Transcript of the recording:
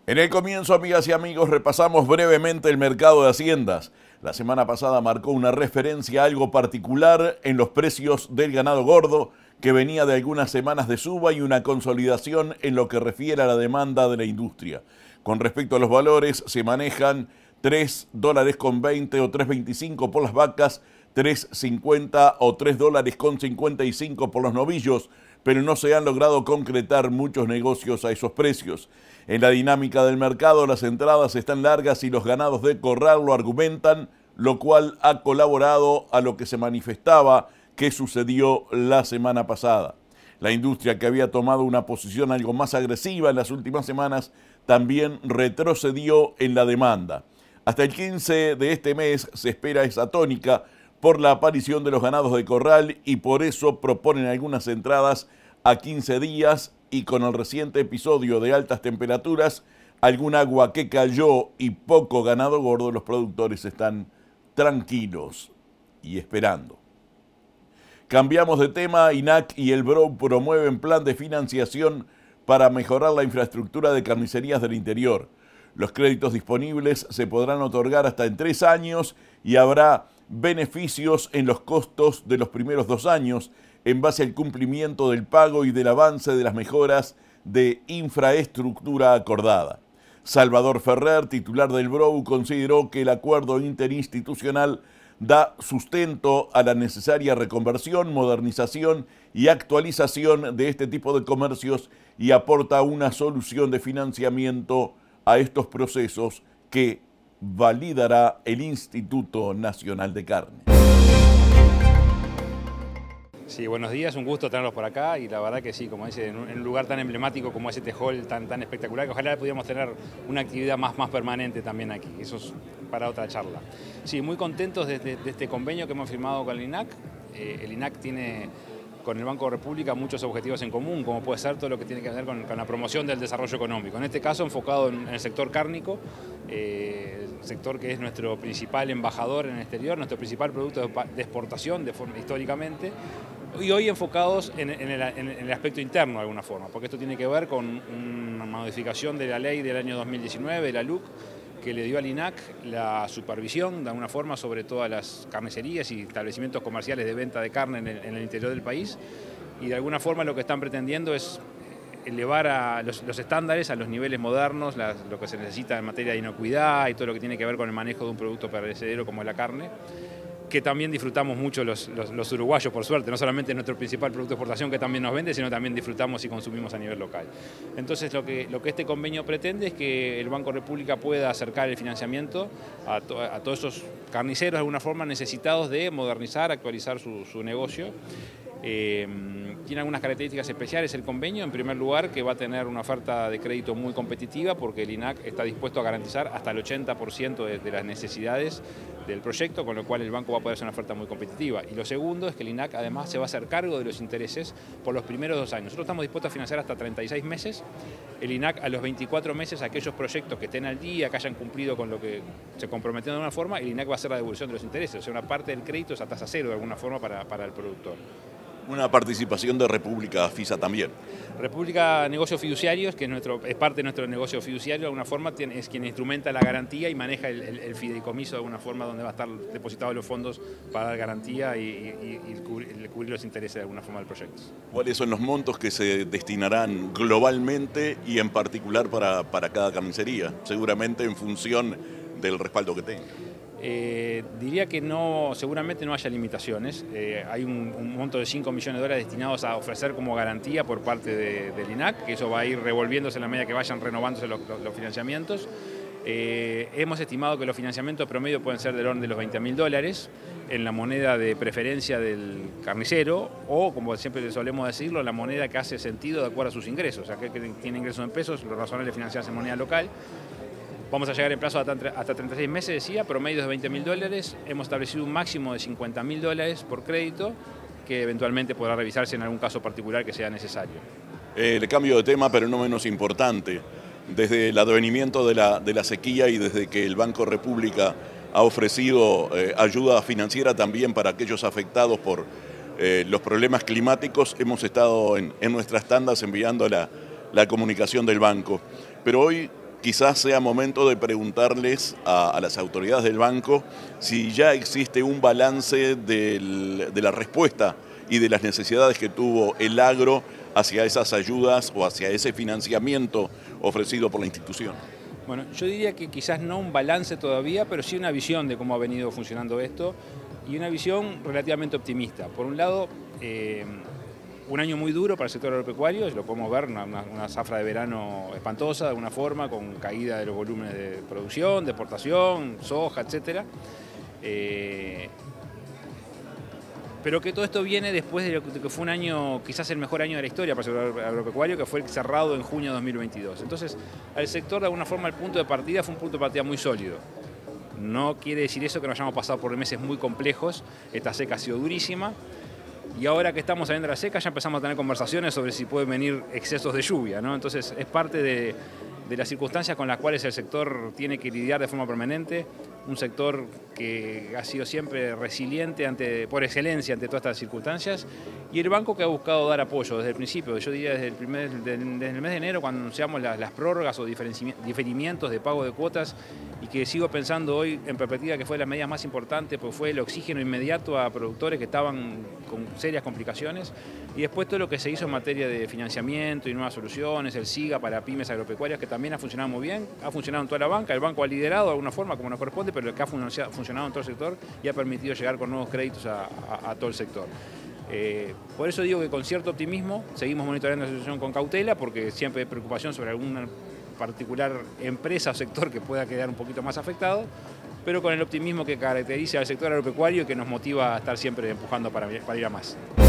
En el comienzo, amigas y amigos, repasamos brevemente el mercado de haciendas. La semana pasada marcó una referencia algo particular en los precios del ganado gordo, que venía de algunas semanas de suba y una consolidación en lo que refiere a la demanda de la industria. Con respecto a los valores, se manejan $3.20 o $3.25 por las vacas, $3.50 o $3.55 por los novillos, pero no se han logrado concretar muchos negocios a esos precios. En la dinámica del mercado, las entradas están largas y los ganados de corral lo argumentan, lo cual ha colaborado a lo que se manifestaba que sucedió la semana pasada. La industria, que había tomado una posición algo más agresiva en las últimas semanas, también retrocedió en la demanda. Hasta el 15 de este mes se espera esa tónica por la aparición de los ganados de corral y por eso proponen algunas entradas a 15 días y con el reciente episodio de altas temperaturas, algún agua que cayó y poco ganado gordo, los productores están tranquilos y esperando. Cambiamos de tema. INAC y el BROW promueven plan de financiación para mejorar la infraestructura de carnicerías del interior. Los créditos disponibles se podrán otorgar hasta en 3 años y habrá beneficios en los costos de los primeros 2 años en base al cumplimiento del pago y del avance de las mejoras de infraestructura acordada. Salvador Ferrer, titular del BROW, consideró que el acuerdo interinstitucional da sustento a la necesaria reconversión, modernización y actualización de este tipo de comercios y aporta una solución de financiamiento a estos procesos que validará el Instituto Nacional de Carne. Sí, buenos días, un gusto tenerlos por acá y la verdad que sí, como dice, en un lugar tan emblemático como es este hall tan espectacular, que ojalá pudiéramos tener una actividad más permanente también aquí, eso es para otra charla. Sí, muy contentos de este convenio que hemos firmado con el INAC. El INAC tiene con el Banco República muchos objetivos en común, como puede ser todo lo que tiene que ver con la promoción del desarrollo económico. En este caso enfocado en el sector cárnico, el sector que es nuestro principal embajador en el exterior, nuestro principal producto de exportación históricamente, y hoy enfocados en el aspecto interno de alguna forma, porque esto tiene que ver con una modificación de la ley del año 2019, de la LUC, que le dio al INAC la supervisión de alguna forma sobre todas las carnicerías y establecimientos comerciales de venta de carne en el interior del país, y de alguna forma lo que están pretendiendo es elevar a los estándares a los niveles modernos, lo que se necesita en materia de inocuidad y todo lo que tiene que ver con el manejo de un producto perecedero como es la carne, que también disfrutamos mucho los uruguayos, por suerte, no solamente nuestro principal producto de exportación que también nos vende, sino también disfrutamos y consumimos a nivel local. Entonces lo que este convenio pretende es que el Banco República pueda acercar el financiamiento a todos esos carniceros de alguna forma necesitados de modernizar, actualizar su negocio. Tiene algunas características especiales el convenio. En primer lugar, que va a tener una oferta de crédito muy competitiva porque el INAC está dispuesto a garantizar hasta el 80% de las necesidades del proyecto, con lo cual el banco va a poder hacer una oferta muy competitiva. Y lo segundo es que el INAC además se va a hacer cargo de los intereses por los primeros 2 años. Nosotros estamos dispuestos a financiar hasta 36 meses. El INAC a los 24 meses, aquellos proyectos que estén al día, que hayan cumplido con lo que se comprometieron de alguna forma, el INAC va a hacer la devolución de los intereses. O sea, una parte del crédito es a tasa cero de alguna forma para el productor. Una participación de República FISA también. República Negocios Fiduciarios, que es parte de nuestro negocio fiduciario, de alguna forma es quien instrumenta la garantía y maneja el fideicomiso de alguna forma, donde va a estar depositados los fondos para dar garantía y cubrir los intereses de alguna forma del proyecto. ¿Cuáles son los montos que se destinarán globalmente y en particular para cada carnicería? Seguramente en función del respaldo que tenga. Diría que no, seguramente no haya limitaciones. Hay un monto de $5 millones destinados a ofrecer como garantía por parte del INAC, que eso va a ir revolviéndose en la medida que vayan renovándose los financiamientos. Hemos estimado que los financiamientos promedio pueden ser del orden de los $20.000 en la moneda de preferencia del carnicero o, como siempre solemos decirlo, la moneda que hace sentido de acuerdo a sus ingresos. O sea, que tiene ingresos en pesos, lo razonable es financiarse en moneda local. Vamos a llegar en plazo hasta 36 meses, decía, promedios de $20.000. Hemos establecido un máximo de $50.000 por crédito, que eventualmente podrá revisarse en algún caso particular que sea necesario. Le cambio de tema, pero no menos importante. Desde el advenimiento de la sequía y desde que el Banco República ha ofrecido ayuda financiera también para aquellos afectados por los problemas climáticos, hemos estado en nuestras tandas enviando la comunicación del banco. Pero hoy quizás sea momento de preguntarles a las autoridades del banco si ya existe un balance de la respuesta y de las necesidades que tuvo el agro hacia esas ayudas o hacia ese financiamiento ofrecido por la institución. Bueno, yo diría que quizás no un balance todavía, pero sí una visión de cómo ha venido funcionando esto y una visión relativamente optimista. Por un lado, un año muy duro para el sector agropecuario, lo podemos ver, una zafra de verano espantosa de alguna forma, con caída de los volúmenes de producción, de exportación, soja, etc. Pero que todo esto viene después de que fue un año, quizás el mejor año de la historia para el sector agropecuario, que fue el cerrado en junio de 2022. Entonces, al sector, de alguna forma, el punto de partida fue un punto de partida muy sólido. No quiere decir eso que nos hayamos pasado por meses muy complejos, esta seca ha sido durísima, y ahora que estamos saliendo de la seca ya empezamos a tener conversaciones sobre si pueden venir excesos de lluvia, ¿no? Entonces, es parte de las circunstancias con las cuales el sector tiene que lidiar de forma permanente, un sector que ha sido siempre resiliente por excelencia ante todas estas circunstancias, y el banco que ha buscado dar apoyo desde el principio, yo diría desde el mes de enero, cuando anunciamos las prórrogas o diferimientos de pago de cuotas, y que sigo pensando hoy en perspectiva que fue la medida más importante, porque fue el oxígeno inmediato a productores que estaban con serias complicaciones, y después todo lo que se hizo en materia de financiamiento y nuevas soluciones, el SIGA para pymes agropecuarias, que también ha funcionado muy bien, ha funcionado en toda la banca, el banco ha liderado de alguna forma como nos corresponde, pero que ha funcionado en todo el sector y ha permitido llegar con nuevos créditos a todo el sector. Por eso digo que con cierto optimismo seguimos monitoreando la situación con cautela, porque siempre hay preocupación sobre alguna particular empresa o sector que pueda quedar un poquito más afectado, pero con el optimismo que caracteriza al sector agropecuario y que nos motiva a estar siempre empujando para ir a más.